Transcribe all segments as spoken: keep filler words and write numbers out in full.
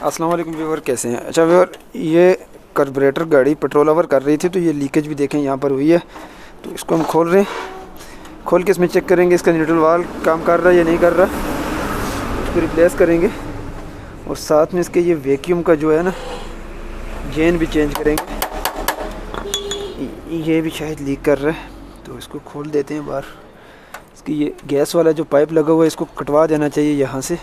अस्सलाम वालेकुम व्यूअर, कैसे हैं? अच्छा व्यूअर, ये कार्बोरेटर गाड़ी पेट्रोल ओवर कर रही थी तो ये लीकेज भी देखें यहाँ पर हुई है। तो इसको हम खोल रहे हैं, खोल के इसमें चेक करेंगे इसका न्यूट्रल वाल्व काम कर रहा है या नहीं कर रहा। इसको रिप्लेस करेंगे और साथ में इसके ये वैक्यूम का जो है ना चेन भी चेंज करेंगे। ये भी शायद लीक कर रहा है तो इसको खोल देते हैं बाहर। इसकी ये गैस वाला जो पाइप लगा हुआ है इसको कटवा देना चाहिए यहाँ से।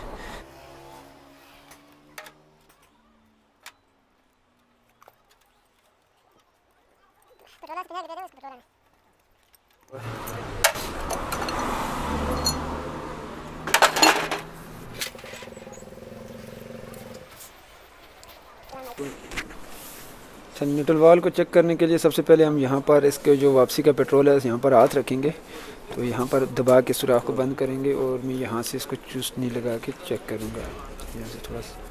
अच्छा, न्यूट्रल वाल्व को चेक करने के लिए सबसे पहले हम यहाँ पर इसके जो वापसी का पेट्रोल है यहाँ पर हाथ रखेंगे। तो यहाँ पर दबा के सुराख को बंद करेंगे और मैं यहाँ से इसको चूसनी लगा के चेक करूँगा। यहाँ से थोड़ा सा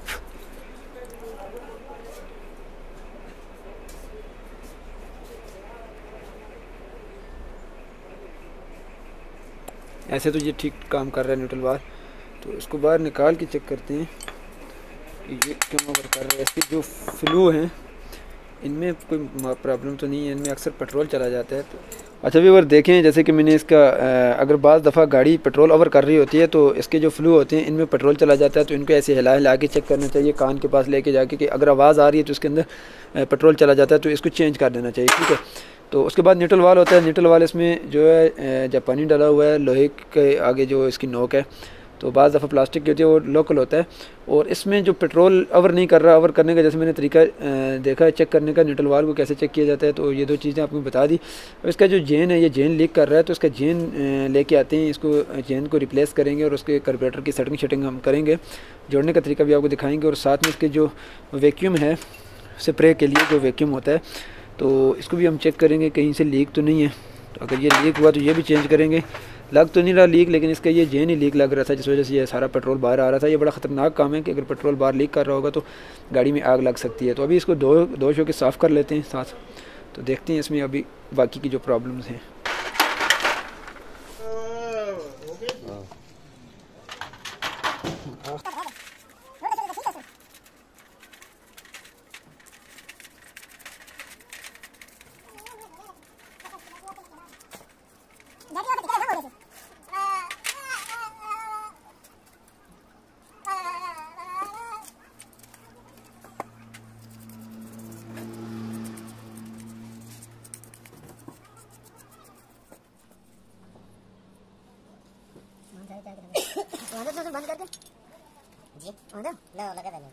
ऐसे तो ये ठीक काम कर रहा है न्यूट्रल वाल्व। तो इसको बाहर निकाल के चेक करते हैं कि ये क्यों ओवर कर रहा है। इसके जो फ्लू हैं इनमें कोई प्रॉब्लम तो नहीं है, इनमें अक्सर पेट्रोल चला जाता है। तो अच्छा व्यूअर देखें, जैसे कि मैंने इसका अगर बाज़ दफ़ा गाड़ी पेट्रोल ओवर कर रही होती है तो इसके जो फ्लू होते हैं इनमें पेट्रोल चला जाता है। तो इनको ऐसे हिला हिला के चेक करना चाहिए, कान के पास लेके जाके कि अगर आवाज़ आ रही है तो इसके अंदर पेट्रोल चला जाता है तो इसको चेंज कर देना चाहिए, ठीक है। तो उसके बाद न्यूट्रल वाल्व होता है। न्यूट्रल वाल्व इसमें जो है जापानी डाला हुआ है, लोहे के आगे जो इसकी नोक है। तो बाज़ दफ़ा प्लास्टिक की होती है वो लोकल होता है। और इसमें जो पेट्रोल ओवर नहीं कर रहा, ओवर करने का जैसे मैंने तरीका देखा है चेक करने का, न्यूट्रल वाल्व को कैसे चेक किया जाता है। तो ये दो चीज़ें आपको बता दी। और इसका जो जेन है ये जेन लीक कर रहा है तो इसका जेन लेके आते हैं, इसको जेन को रिप्लेस करेंगे और उसके कार्बोरेटर की सेटिंग शेटिंग हम करेंगे। जोड़ने का तरीका भी आपको दिखाएँगे। और साथ में इसके जो वैक्यूम है स्प्रे के लिए जो वैक्यूम होता है तो इसको भी हम चेक करेंगे कहीं से लीक तो नहीं है। तो अगर ये लीक हुआ तो ये भी चेंज करेंगे। लग तो नहीं रहा लीक, लेकिन इसका ये जेन ही लीक लग रहा था जिस वजह से ये सारा पेट्रोल बाहर आ रहा था। ये बड़ा ख़तरनाक काम है कि अगर पेट्रोल बाहर लीक कर रहा होगा तो गाड़ी में आग लग सकती है। तो अभी इसको दो दो शो के साफ़ कर लेते हैं साथ। तो देखते हैं इसमें अभी बाकी की जो प्रॉब्लम्स हैं। बंद करके जी आंदा ले लगा देना।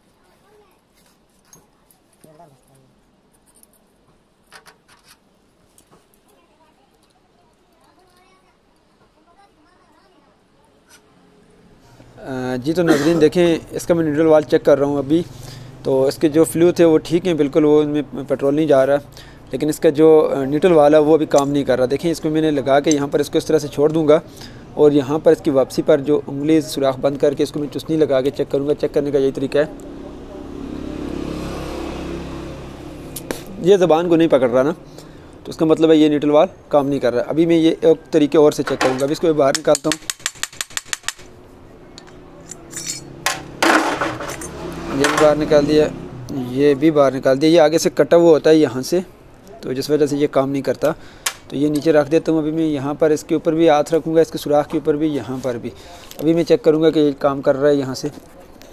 जी तो नाज़रीन देखें, इसका मैं न्यूट्रल वाल्व चेक कर रहा हूँ अभी। तो इसके जो फ्लू थे वो ठीक हैं बिल्कुल, वो इनमें पेट्रोल नहीं जा रहा। लेकिन इसका जो न्यूट्रल वाल्व है वो अभी काम नहीं कर रहा। देखें, इसको मैंने लगा के यहाँ पर इसको इस तरह से छोड़ दूँगा और यहाँ पर इसकी वापसी पर जो उंगली सुराख बंद करके इसको मैं चुस्नी लगा के चेक करूँगा। चेक करने का यही तरीका है। ये ज़बान को नहीं पकड़ रहा ना, तो इसका मतलब है ये न्यूट्रल वाल्व काम नहीं कर रहा। अभी मैं ये एक तरीके और से चेक करूँगा। अभी इसको बाहर निकालता हूँ। ये भी बाहर निकाल दिया, ये भी बाहर निकाल दिया। ये आगे से कटा हुआ होता है यहाँ से, तो जिस वजह से ये काम नहीं करता। तो ये नीचे रख देता हूँ। अभी मैं यहाँ पर इसके ऊपर भी हाथ रखूँगा, इसके सुराख के ऊपर भी, यहाँ पर भी। अभी मैं चेक करूँगा कि ये काम कर रहा है यहाँ से।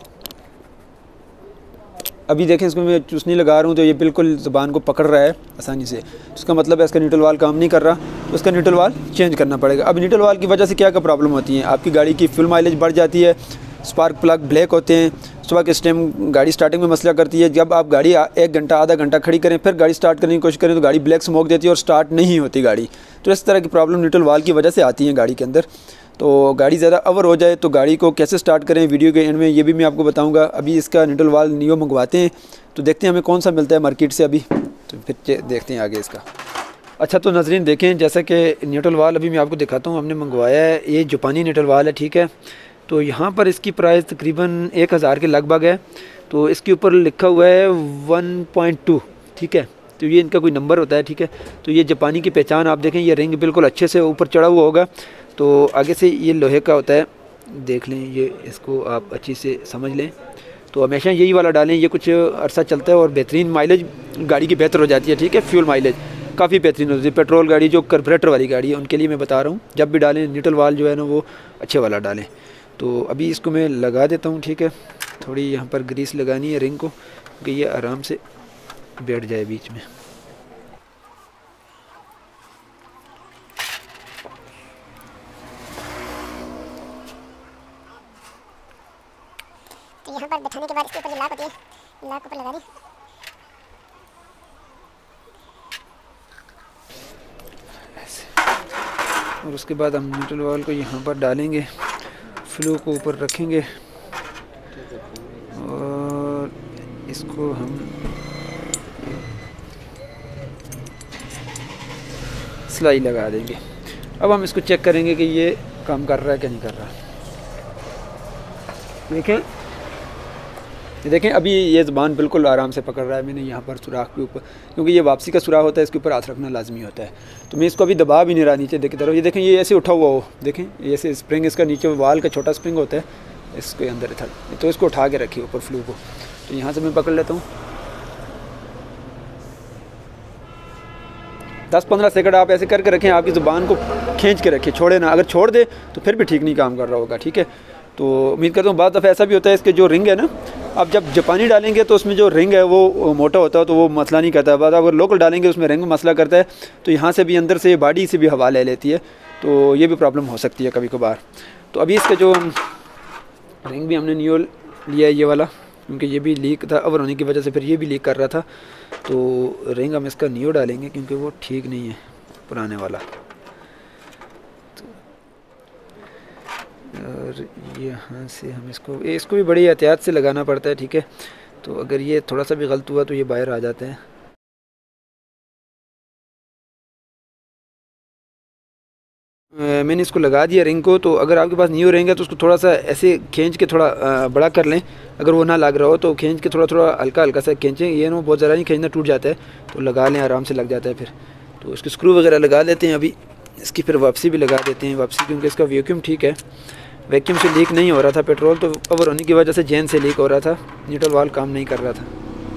अभी देखें, इसको मैं चूसनी लगा रहा हूँ तो ये बिल्कुल ज़बान को पकड़ रहा है आसानी से। इसका मतलब है इसका न्यूट्रल वाल्व काम नहीं कर रहा, तो इसका न्यूट्रल वाल्व चेंज करना पड़ेगा। अब न्यूट्रल वाल्व की वजह से क्या क्या प्रॉब्लम होती है, आपकी गाड़ी की फ्यूल माइलेज बढ़ जाती है, स्पार्क प्लग ब्लैक होते हैं, सुबह के टाइम गाड़ी स्टार्टिंग में मसला करती है। जब आप गाड़ी एक घंटा आधा घंटा खड़ी करें फिर गाड़ी स्टार्ट करने की कोशिश करें तो गाड़ी ब्लैक स्मोक देती है और स्टार्ट नहीं होती गाड़ी। तो इस तरह की प्रॉब्लम न्यूट्रल वाल्व की वजह से आती है गाड़ी के अंदर। तो गाड़ी ज़्यादा ओवर हो जाए तो गाड़ी को कैसे स्टार्ट करें, वीडियो के एंड में ये भी मैं आपको बताऊंगा। अभी इसका न्यूट्रल वाल्व नियो मंगवाते हैं तो देखते हैं हमें कौन सा मिलता है मार्केट से अभी, तो फिर देखते हैं आगे इसका। अच्छा तो नाज़रीन देखें, जैसा कि न्यूट्रल वाल्व अभी मैं आपको दिखाता हूँ, हमने मंगवाया है। ये जापानी न्यूट्रल वाल्व है, ठीक है। तो यहाँ पर इसकी प्राइस तकरीबन एक हज़ार के लगभग है। तो इसके ऊपर लिखा हुआ है वन पॉइंट टू, ठीक है। तो ये इनका कोई नंबर होता है, ठीक है। तो ये जापानी की पहचान आप देखें, ये रिंग बिल्कुल अच्छे से ऊपर चढ़ा हुआ होगा। तो आगे से ये लोहे का होता है, देख लें, ये इसको आप अच्छी से समझ लें। तो हमेशा यही वाला डालें, ये कुछ अरसा चलता है और बेहतरीन माइलेज गाड़ी की बेहतर हो जाती है। ठीक है, फ्यूल माइलेज काफ़ी बेहतरीन होती है। पेट्रोल गाड़ी जो कार्बोरेटर वाली गाड़ी है उनके लिए मैं बता रहा हूँ, जब भी डालें न्यूट्रल वाल जो है ना वो अच्छे वाला डालें। तो अभी इसको मैं लगा देता हूँ। ठीक है, थोड़ी यहाँ पर ग्रीस लगानी है रिंग को कि ये आराम से बैठ जाए बीच में। तो यहाँ पर बैठाने के बाद इसके ऊपर जो लाक होती है, लाक ऊपर लगा दी। और उसके बाद हम न्यूट्रल वाल को यहाँ पर डालेंगे, फ्लो को ऊपर रखेंगे और इसको हम सिलाई लगा देंगे। अब हम इसको चेक करेंगे कि ये काम कर रहा है कि नहीं कर रहा। देखें ये देखें अभी ये ज़ुबान बिल्कुल आराम से पकड़ रहा है। मैंने यहाँ पर सुराख के ऊपर, क्योंकि ये वापसी का सुराख होता है, इसके ऊपर हाथ रखना लाजमी होता है। तो मैं इसको अभी दबा भी नहीं रहा नीचे देखी तरफ। ये देखें ये ऐसे उठा हुआ हो, देखें ये ऐसे स्प्रिंग, इसका नीचे वाल का छोटा स्प्रिंग होता है, इसके अंदर था। तो इसको उठा के रखिए ऊपर फ्लू को। तो यहाँ से मैं पकड़ लेता हूँ। दस पंद्रह सेकंड आप ऐसे करके रखें, आपकी ज़ुबान को खींच के रखिए, छोड़े ना। अगर छोड़ दे तो फिर भी ठीक नहीं काम कर रहा होगा। ठीक है, तो उम्मीद करता हूँ। बाद दफ़ा ऐसा भी होता है इसके जो रिंग है ना, आप जब जापानी डालेंगे तो उसमें जो रिंग है वो मोटा होता है तो वो मसला नहीं करता है। बाद अगर लोकल डालेंगे उसमें रिंग मसला करता है, तो यहाँ से भी अंदर से बॉडी से भी हवा ले लेती है, तो ये भी प्रॉब्लम हो सकती है कभी कभार। तो अभी इसका जो रिंग भी हमने न्यू लिया है ये वाला, क्योंकि ये भी लीक था ओवर होने की वजह से, फिर ये भी लीक कर रहा था। तो रिंग हम इसका न्यू डालेंगे क्योंकि वो ठीक नहीं है पुराने वाला। और यहाँ से हम इसको इसको भी बड़ी एहतियात से लगाना पड़ता है। ठीक है, तो अगर ये थोड़ा सा भी गलत हुआ तो ये बाहर आ जाते हैं। मैंने इसको लगा दिया रिंग को। तो अगर आपके पास न्यू रिंग है तो उसको थोड़ा सा ऐसे खींच के थोड़ा बड़ा कर लें। अगर वो ना लग रहा हो तो खींच के थोड़ा थोड़ा हल्का हल्का सा खींचें, ये ना बहुत ज़्यादा नहीं खींचना, टूट जाता है। तो लगा लें, आराम से लग जाता है फिर। तो इसकी स्क्रू वगैरह लगा लेते हैं अभी। इसकी फिर वापसी भी लगा देते हैं, वापसी क्योंकि इसका वैक्यूम ठीक है, वैक्यूम से लीक नहीं हो रहा था पेट्रोल, तो ओवर होने की वजह से जैन से लीक हो रहा था, न्यूट्रल वाल्व काम नहीं कर रहा था।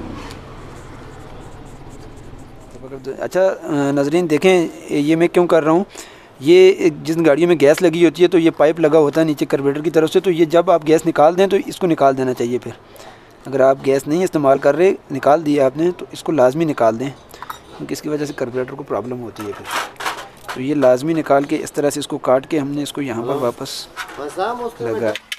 अच्छा नाज़रीन देखें ये मैं क्यों कर रहा हूँ, ये जिन गाड़ियों में गैस लगी होती है तो ये पाइप लगा होता है नीचे कार्बोरेटर की तरफ से, तो ये जब आप गैस निकाल दें तो इसको निकाल देना चाहिए। फिर अगर आप गैस नहीं इस्तेमाल कर रहे, निकाल दिया आपने, तो इसको लाजमी निकाल दें, क्योंकि इसकी वजह से कार्बोरेटर को प्रॉब्लम होती है फिर। तो ये लाजमी निकाल के इस तरह से इसको काट के हमने इसको यहाँ पर वापस लगा।